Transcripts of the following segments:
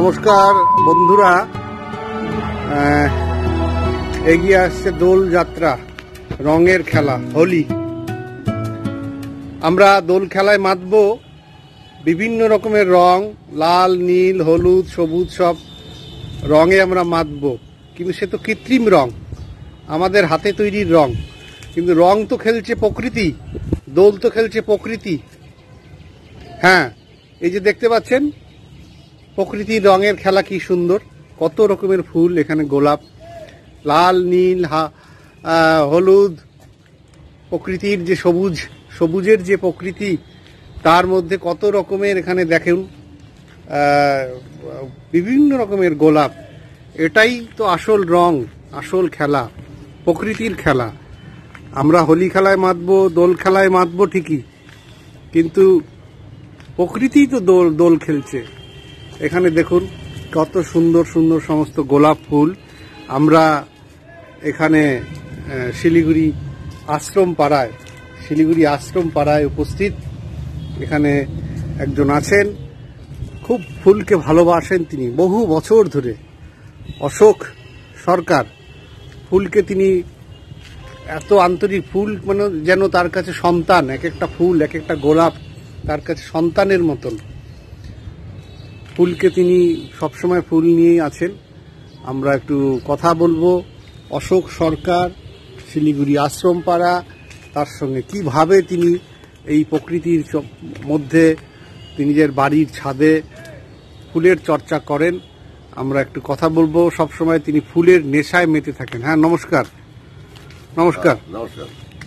নমস্কার বন্ধুরা, এগিয়ে আসছে দোল যাত্রা, রঙের খেলা হোলি। আমরা দোল খেলায় মাতব বিভিন্ন রকমের রং, লাল, নীল, হলুদ, সবুজ, সব রঙে আমরা মাতব। কিন্তু সে তো কৃত্রিম রং, আমাদের হাতে তৈরির রং। কিন্তু রং তো খেলছে প্রকৃতি, দোল তো খেলছে প্রকৃতি। হ্যাঁ, এই যে দেখতে পাচ্ছেন প্রকৃতির রঙের খেলা কি সুন্দর, কত রকমের ফুল এখানে, গোলাপ, লাল, নীল, হলুদ, প্রকৃতির যে সবুজ, সবুজের যে প্রকৃতি, তার মধ্যে কত রকমের এখানে দেখুন বিভিন্ন রকমের গোলাপ। এটাই তো আসল রং, আসল খেলা, প্রকৃতির খেলা। আমরা হোলি খেলায় মাতবো, দোল খেলায় মাতবো ঠিকই, কিন্তু প্রকৃতি তো দোল খেলছে। এখানে দেখুন কত সুন্দর সুন্দর সমস্ত গোলাপ ফুল। আমরা এখানে শিলিগুড়ি আশ্রম পাড়ায় উপস্থিত। এখানে একজন আছেন, খুব ফুলকে ভালোবাসেন তিনি বহু বছর ধরে, অশোক সরকার। ফুলকে তিনি এত আন্তরিক, ফুল মানে যেন তার কাছে সন্তান। এক একটা ফুল, এক একটা গোলাপ তার কাছে সন্তানের মতন। ফুলকে তিনি সবসময় ফুল নিয়েই আছেন। আমরা একটু কথা বলবো অশোক সরকার, শিলিগুড়ি আশ্রম পাড়া, তার সঙ্গে কিভাবে তিনি এই প্রকৃতির মধ্যে নিজের বাড়ির ছাদে ফুলের চর্চা করেন। আমরা একটু কথা বলবো। সবসময় তিনি ফুলের নেশায় মেতে থাকেন। হ্যাঁ, নমস্কার। নমস্কার। নমস্কার।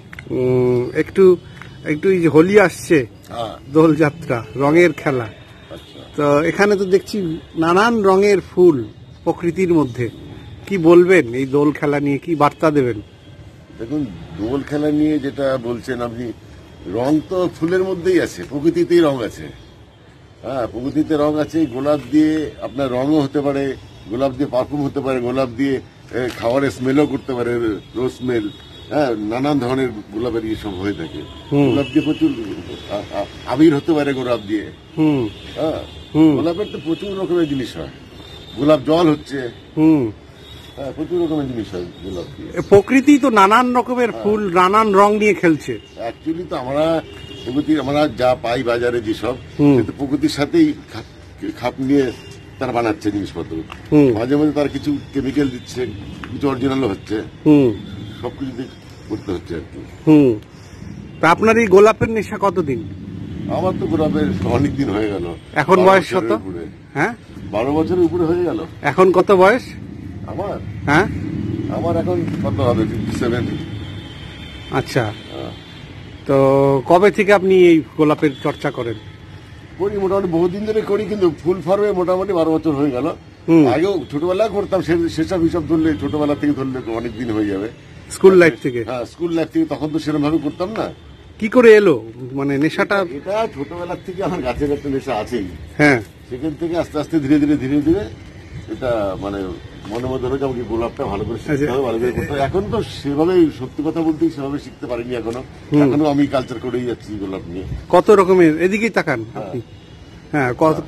একটু এই যে হোলি আসছে, দোল যাত্রা, রঙের খেলা, তো এখানে তো দেখছি নানান রঙের ফুল প্রকৃতির মধ্যে। কি বলবেন এই দোল খেলা নিয়ে, কি বার্তা দেবেন? দেখুন, দোল খেলা নিয়ে যেটা বলছেন আপনি, রং তো ফুলের মধ্যেই আছে, প্রকৃতিতেই রং আছে। হ্যাঁ, প্রকৃতিতে রং আছে। গোলাপ দিয়ে আপনার রঙও হতে পারে, গোলাপ দিয়ে পারফিউম হতে পারে, গোলাপ দিয়ে খাবারের স্মেলও করতে পারে, রোজ স্মেল। হ্যাঁ, নানান ধরনের গোলাপের ইয়ে সব হয়ে থাকে। গোলাপ দিয়ে প্রচুর আবির হতে পারে, গোলাপ দিয়ে। হ্যাঁ, গোলাপের তো প্রচুর রকমের জিনিস হয়। গোলাপ জল হচ্ছে, প্রচুর রকমের জিনিস হয় গোলাপ দিয়ে। প্রকৃতি তো নানান রকমের ফুল, নানান রং নিয়ে খেলছে। অ্যাকচুয়ালি তো আমরা যা পাই বাজারে যেসব, প্রকৃতির সাথেই খাপ নিয়ে তারা বানাচ্ছে জিনিসপত্র। মাঝে মাঝে তার কিছু কেমিক্যাল দিচ্ছে, কিছু অরিজিনালও হচ্ছে, সবকিছু করতে হচ্ছে আর কি। তা আপনার এই গোলাপের নেশা কতদিন? আমার তো গোলাপের অনেকদিন হয়ে গেল। এখন বয়স কত? হ্যাঁ, 12 বছরের উপরে হয়ে গেল। এখন কত বয়স আমার? হ্যাঁ, আমার এখন কত হবে, 57। আচ্ছা, তো কবে থেকে আপনি এই গোলাপের চর্চা করেন? করি, মোটামুটি বহুদিন ধরে করি, কিন্তু ফুল ফর্মে মোটামুটি 12 বছর হয়ে গেল। আগেও ছোটবেলায় করতাম, সেসব হিসাব ধরলে, ছোটবেলা থেকে ধরলে অনেকদিন হয়ে যাবে। স্কুল লাইফ থেকে? হ্যাঁ, স্কুল লাইফ থেকে। তখন তো সেরকম ভাবে করতাম না। কি করে এলো মানে নেশাটা? এটা ছোটবেলার থেকে আমার গাছের একটা নেশা আছেই। হ্যাঁ, সেখান থেকে আস্তে আস্তে ধীরে ধীরে এটা মানে মনে মধ্যে হয়েছে আমাকে গোলাপটা ভালো করে শিখতে হবে, ভালো করে করতে হবে। এখন তো সেভাবে, সত্যি কথা বলতেই সেভাবে শিখতে পারিনি এখনো আমি কালচার করেই যাচ্ছি গোলাপ নিয়ে। কত রকমের, এদিকেই তাকান আপনি। হ্যাঁ,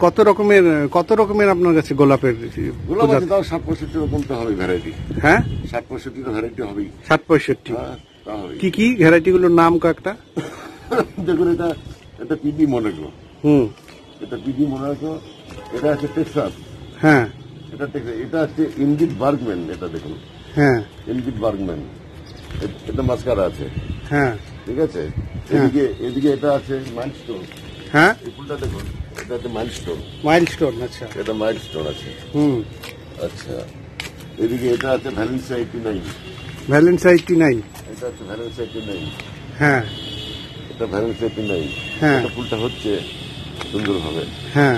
কত রকমের আপনার কাছে গোলাপের? গোলাপ আছে তাও 60-65 রকম তো হবে ভ্যারাইটি। হ্যাঁ, 60-65 ভ্যারাইটি হবেই। 60-65? কি কি ভ্যারাইটি গুলোর নাম কয়েকটা? দেখুন, এটা পিডি মোনাকো। এটা পিডি মোনাকো, এটা আছে টেক্সাস। হ্যাঁ, এটা হচ্ছে ইনগিট বার্গম্যান। এটা দেখুন, হ্যাঁ, ইনগিট বার্গম্যান। এটা মাস্কারা আছে। হ্যাঁ, ঠিক আছে। এদিকে এটা আছে মাইলস্টোন। হ্যাঁ, এই ফুলটা দেখুন, এটা হচ্ছে মাইলস্টোন। মাইলস্টোন, আচ্ছা, এটা মাইলস্টোন আছে। আচ্ছা, এদিকে এটা আছে ভ্যালেন্সিয়া 89। ভ্যালেন্সিয়া 89? এটা হচ্ছে ভ্যালেন্সিয়া 89। হ্যাঁ, এটা ভ্যালেন্সিয়া 89। হ্যাঁ, ফুলটা হচ্ছে সুন্দরভাবে। হ্যাঁ,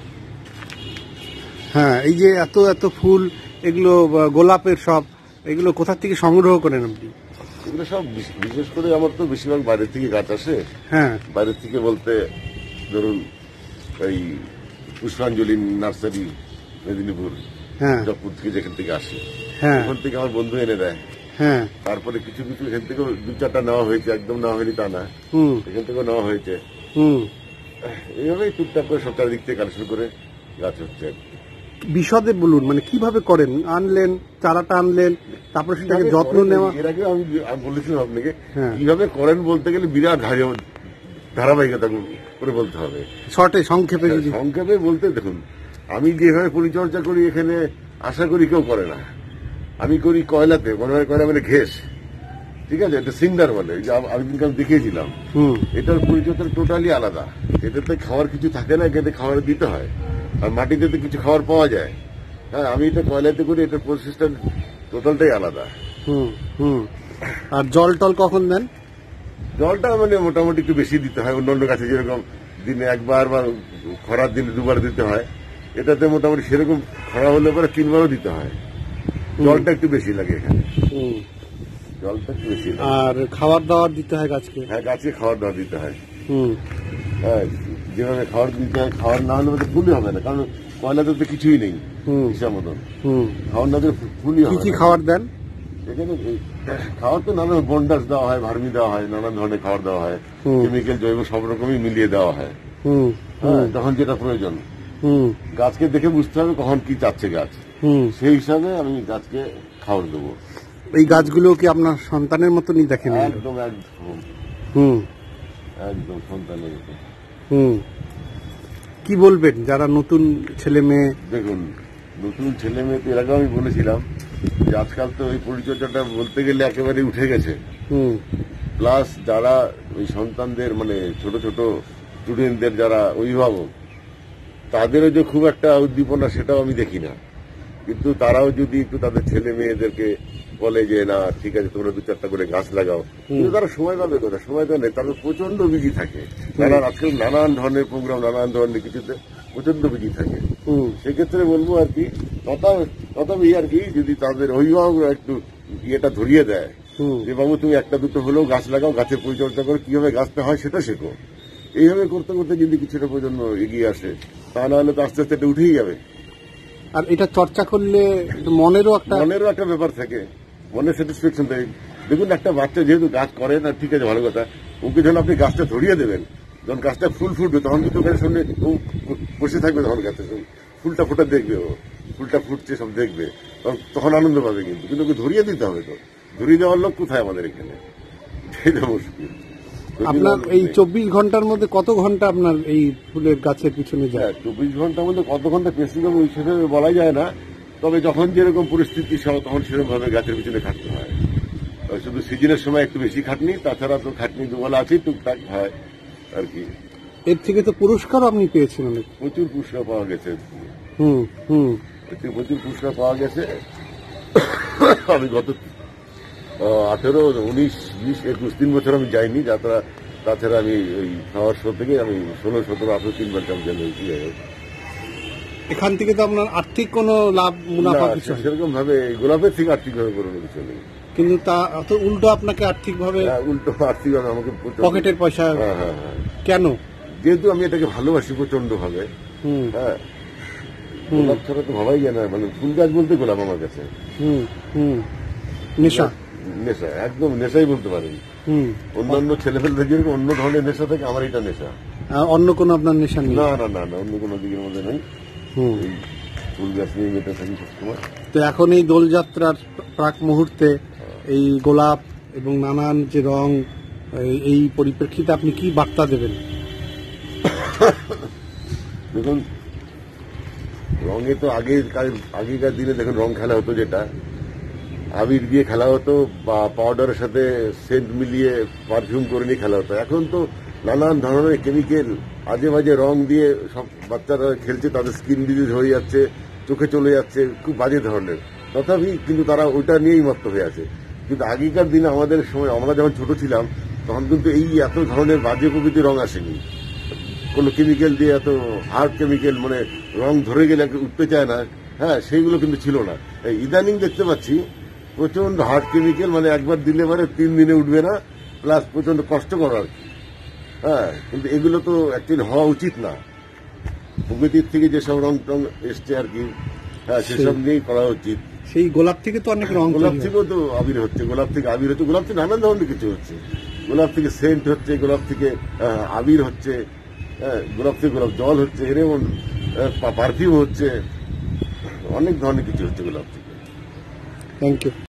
হ্যাঁ। এই যে এত ফুল, এগুলো গোলাপের সব, এগুলো কোথা থেকে সংগ্রহ করেন আপনি? এগুলো সব বিশেষ করে আমার তো বেশিরভাগ বাইরের থেকে গাছ আসে। হ্যাঁ, বাইরের থেকে বলতে ধরুন এই পুষ্পাঞ্জলি নার্সারি, মেদিনীপুর, জগপুর থেকে যেখান থেকে আসে, ওখান থেকে আমার বন্ধু এনে দেয়। হ্যাঁ, তারপরে কিছু এখান থেকেও 2-4টা নেওয়া হয়েছে, একদম নেওয়া হয়নি তা না, এখান থেকেও নেওয়া হয়েছে। এইভাবেই টুকটাক করে সব চারিদিক থেকে কালেকশন করে গাছ হচ্ছে আর কি। বিশদে বলুন, মানে কিভাবে করেন? আনলেন, চারাটা আনলেন, তারপর সেটাকে যত্ন নেওয়া। এর আগে আমি বলেছিলাম আপনাকে হ্যাঁ। কিভাবে করেন বলতে গেলে বিরাট ধারাবাহিকতা করে বলতে হবে। শর্টে সংক্ষেপে যদি সংক্ষেপে বলতে দেখুন, আমি যেভাবে পরিচর্যা করি এখানে আশা করি কেউ করে না। আমি করি কয়লাতে, কয়লা মানে ঘেস, ঠিক আছে, এটা সিন্ডার বলে, আমি দেখিয়েছিলাম। এটার পরিচর্যা টোটালি আলাদা। এটাতে খাওয়ার কিছু থাকে না, এটাতে খাবার দিতে হয়, আর মাটিতে তো কিছু খাবার পাওয়া যায়। হ্যাঁ, আমি এটা কয়লাতে করি, এটার প্রসেসটা টোটালটাই আলাদা। আর জল টল কখন দেন? জলটা মানে মোটামুটি একটু বেশি দিতে হয়। অন্যান্য গাছে যেরকম দিনে একবার বা খরার দিনে দুবার দিতে হয়, এটাতে মোটামুটি সেরকম খরা হলে পরে 3 বারও দিতে হয়। জলটা একটু বেশি লাগে এখানে, জলটা একটু বেশি লাগে। আর খাবার দাবার দিতে হয় গাছকে? হ্যাঁ, গাছে খাবার দাবার দিতে হয়। হ্যাঁ, যেভাবে খাবার দিতে হয়, খাবার না হলে ফুলই হবে না, কারণ কয়লাতে তো কিছুই নেই হিসাব মতন। খাবার না দিলে ফুলই হবে। কি খাবার দেন এখানে? খাবার তো নানা বন্ডাস দেওয়া হয়, ভার্মি দেওয়া হয়, নানান ধরনের খাবার দেওয়া হয়, কেমিক্যাল জৈব সব রকমই মিলিয়ে দেওয়া হয়। হ্যাঁ, যখন যেটা প্রয়োজন। গাছকে দেখে বুঝতে হবে কখন কি চাচ্ছে গাছ, সেই হিসাবে আমি গাছকে খাবার দেবো। এই গাছগুলো কি আপনার সন্তানের মতনই দেখেন? একদম একদম একদম সন্তানের মতো। কি বলবেন যারা নতুন ছেলে মেয়ে? দেখুন, নতুন ছেলে মেয়ে তো এর আগে আমি বলেছিলাম যে আজকাল তো ওই পরিচর্যাটা বলতে গেলে একেবারে উঠে গেছে। প্লাস যারা ওই সন্তানদের মানে ছোট ছোট স্টুডেন্টদের যারা অভিভাবক, তাদেরও যে খুব একটা উদ্দীপনা সেটাও আমি দেখি না। কিন্তু তারাও যদি একটু তাদের ছেলে মেয়েদেরকে বলে যে না ঠিক আছে তোমরা 2-4টা করে গাছ লাগাও, কিন্তু তারা সময় পাবে কোথায়? সময় তো নেই, তারা প্রচন্ড বিজি থাকে। তারা আজকাল নানান ধরনের প্রোগ্রাম, নানান ধরনের কিছুতে প্রচন্ড বিজি থাকে। সেক্ষেত্রে বলবো আর কি, তথাপি আর কি যদি তাদের অভিভাবকরা একটু ইয়েটা ধরিয়ে দেয় যে বাবু তুমি 1-2 হলেও গাছ লাগাও, গাছের পরিচর্যা করো, কিভাবে গাছটা হয় সেটা শেখো, এইভাবে করতে করতে যদি কিছুটা প্রজন্ম এগিয়ে আসে, তা না হলে তো আস্তে আস্তে এটা উঠেই যাবে। আর এটা চর্চা করলে মনেরও একটা ব্যাপার থাকে, মনের স্যাটিসফ্যাকশন থাকে। দেখুন, একটা বাচ্চা যেহেতু গাছ করে না, ঠিক আছে ভালো কথা, ওকে যখন আপনি গাছটা ধরিয়ে দেবেন, যখন গাছটা ফুল ফুটবে তখন কিন্তু ওখানে সামনে বসে থাকবে, তখন গাছের ফুলটা ফোটা দেখবে, ও ফুলটা ফুটছে সব দেখবে, তখন আনন্দ পাবে। কিন্তু ওকে ধরিয়ে দিতে হবে, তো ধরিয়ে দেওয়ার লোক কোথায় আমাদের এখানে, সেটা মুশকিল। আপনার এই 24 ঘন্টার মধ্যে কত ঘন্টা আপনার এই ফুলের গাছের পিছনে যায়? 24 ঘন্টার মধ্যে কত ঘন্টা প্রেসিডেন্ট ওই সেভাবে বলা যায় না, তবে যখন যেরকম পরিস্থিতি তখন সেরকম ভাবে গাছের পিছনে খাটতে হয়। শুধু সিজনের সময় একটু বেশি খাটনি, তাছাড়া তো খাটনি দুবেলা আছেই, টুকটাক হয় আর কি। এর থেকে তো পুরস্কারও আপনি পেয়েছেন অনেক? প্রচুর পুরস্কার পাওয়া গেছে। প্রচুর পুরস্কার পাওয়া গেছে। আমি গত 18, 19, 20, 21 3 বছর আমি যাইনি যাত্রা। তাছাড়া আমি ওই খাওয়ার শো থেকে আমি 16, 17, 18 3বার চ্যাম্পিয়ন হয়েছি। এখান থেকে তো আপনার আর্থিক কোনো লাভ মুনাফা কিছু সেরকম ভাবে গোলাপের থেকে আর্থিক ভাবে কোনো কিছু নেই, কিন্তু তা উল্টো আপনাকে আর্থিক ভাবে আমাকে পকেটের পয়সা। কেন? যেহেতু আমি এটাকে ভালোবাসি প্রচন্ড ভাবে। হ্যাঁ, গোলাপ ছাড়া তো ভাবাই যায় না, মানে ফুল গাছ বলতে গোলাপ আমার কাছে নেশা, নেশা, একদম নেশাই বলতে পারেন। অন্যান্য ছেলেপেলে যেরকম অন্য ধরনের নেশা থাকে, আমার এটা নেশা। অন্য কোনো আপনার নেশা নেই? না না না না, অন্য কোনো দিকের মধ্যে নেই। ফুল গাছ নিয়ে মেতে থাকি সবসময়। তো এখন এই দোলযাত্রার প্রাক মুহূর্তে এই গোলাপ এবং নানান যে রং, এই পরিপ্রেক্ষিতে আপনি কি বার্তা দেবেন? দেখুন, রঙে তো আগেকার দিনে দেখুন রং খেলা হতো, যেটা আবির দিয়ে খেলা হতো বা পাউডারের সাথে সেন্ট মিলিয়ে পারফিউম করে নিয়ে খেলা হতো। এখন তো নানান ধরনের কেমিক্যাল, আজে বাজে রং দিয়ে সব বাচ্চারা খেলছে, তাদের স্কিন ডিজিজ হয়ে যাচ্ছে, চোখে চলে যাচ্ছে, খুব বাজে ধরনের। তথাপি কিন্তু তারা ওটা নিয়েই মত্ত হয়ে আছে। কিন্তু আগেকার দিনে আমাদের সময়, আমরা যখন ছোট ছিলাম, তখন কিন্তু এই এত ধরনের বাজে প্রকৃতির রং আসেনি। কোনো কেমিক্যাল দিয়ে এত হার্ড কেমিক্যাল, মানে রং ধরে গেলে উঠতে চায় না, হ্যাঁ, সেইগুলো কিন্তু ছিল না। ইদানিং দেখতে পাচ্ছি প্রচন্ড হার্ড কেমিক্যাল, মানে একবার দিলে পরে 3 দিনে উঠবে না, প্লাস প্রচন্ড কষ্টকর আর কি। হ্যাঁ, কিন্তু এগুলো তো অ্যাকচুয়ালি হওয়া উচিত না। প্রকৃতির থেকে যেসব রং টং এসছে আর কি, হ্যাঁ, সেসব নিয়েই করা উচিত। সেই গোলাপ থেকে তো অনেক রং, গোলাপ থেকেও তো আবির হচ্ছে, গোলাপ থেকে আবির হচ্ছে, গোলাপ থেকে নানান ধরনের কিছু হচ্ছে, গোলাপ থেকে সেন্ট হচ্ছে, গোলাপ থেকে আবির হচ্ছে, গোলাপ থেকে গোলাপ জল হচ্ছে, এরকম পারফিউম হচ্ছে। অনেক ধরনের কিছু হচ্ছে গোলাপ থেকে। Thank you.